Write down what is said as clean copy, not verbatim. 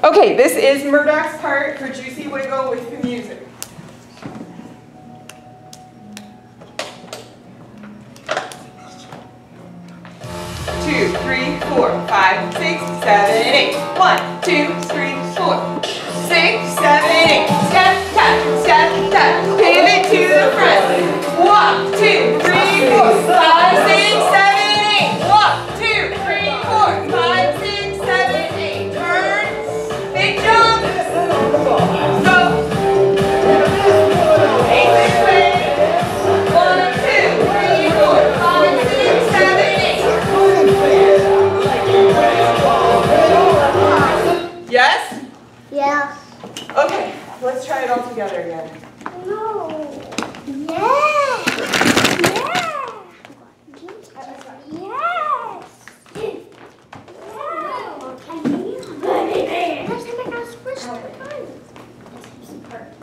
Okay, this is Murdoch's part for Juicy Wiggle with the music. 2, 3, 4, 5, 6, 7, 8. 1, 2, 3, 4, 6, 7, 8. Step, tap, step, tap. Pivot to the front. Walk, 2, 3, 4, 5, 6, 7, 8. Walk, 2, 3, 4, 5, 6, 7, 8. Turn, big jump. Go. 8 this way. 1, 2, 3, 4, 5, 6, 7, 8. Yes? Yeah. Okay, let's try it all together again. No. Yes. Yes. Yes. Next time I gotta switch the time.